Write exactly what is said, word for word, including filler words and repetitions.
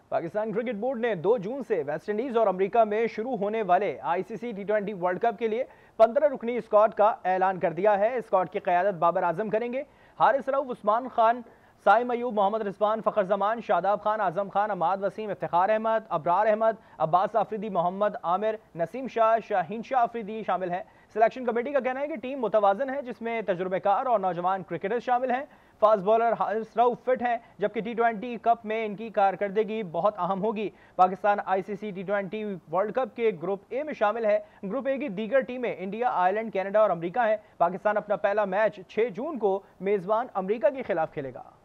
Pakistan cricket board ने दो जून से वेस्टइंडीज और अमेरिका में शुरू होने वाले ICC T twenty world cup के लिए पंद्रह रुकनी स्क्वाड का ऐलान कर दिया है। स्क्वाड की क़यादत बाबर आजम करेंगे। हारिस रऊफ, उस्मान खान, साइम अयूब, मोहम्मद रिजवान, फ़खर जमान, शादाब खान, आजम खान, अमाद वसीम, इफ्तिखार अहमद, अबरार अहमद, अब्बास आफरीदी, मोहम्मद आमिर, नसीम शाह, शाहीन शाह आफरीदी शामिल हैं। सिलेक्शन कमेटी का कहना है कि टीम मुतवाजन है, जिसमें तजुर्बेकार और नौजवान क्रिकेटर्स शामिल हैं। Fast bowler Haris Rauf fit हैं, जबकि टी ट्वेंटी कप में इनकी कारकर्दगी बहुत अहम होगी। Pakistan ICC T twenty world cup के ग्रुप ए में शामिल है। ग्रुप ए की दीगर टीमें इंडिया, आयरलैंड, कनाडा और अमेरिका हैं। पाकिस्तान अपना पहला मैच छह जून को मेजबान अमेरिका के खिलाफ खेलेगा।